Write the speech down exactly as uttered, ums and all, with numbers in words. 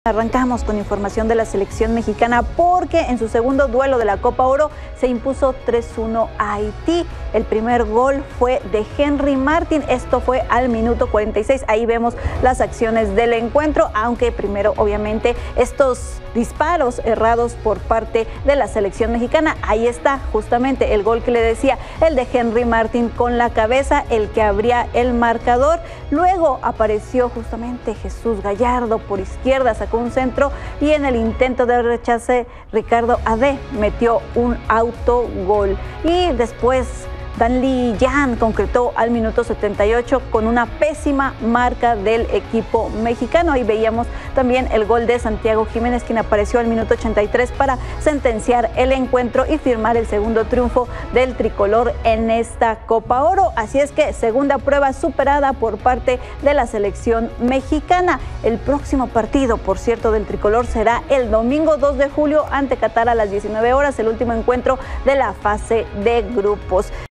Arrancamos con información de la selección mexicana porque en su segundo duelo de la Copa Oro se impuso tres uno a Haití. El primer gol fue de Henry Martin, esto fue al minuto cuarenta y seis. Ahí vemos las acciones del encuentro, aunque primero obviamente estos disparos errados por parte de la selección mexicana. Ahí está justamente el gol que le decía, el de Henry Martin con la cabeza, el que abría el marcador. Luego apareció justamente Jesús Gallardo por izquierda, sacó un centro y en el intento de rechace Ricardo Ade metió un autogol. Y después Danlí Yan concretó al minuto setenta y ocho con una pésima marca del equipo mexicano. Ahí veíamos también el gol de Santiago Jiménez, quien apareció al minuto ochenta y tres para sentenciar el encuentro y firmar el segundo triunfo del tricolor en esta Copa Oro. Así es que segunda prueba superada por parte de la selección mexicana. El próximo partido, por cierto, del tricolor será el domingo dos de julio ante Qatar a las diecinueve horas, el último encuentro de la fase de grupos.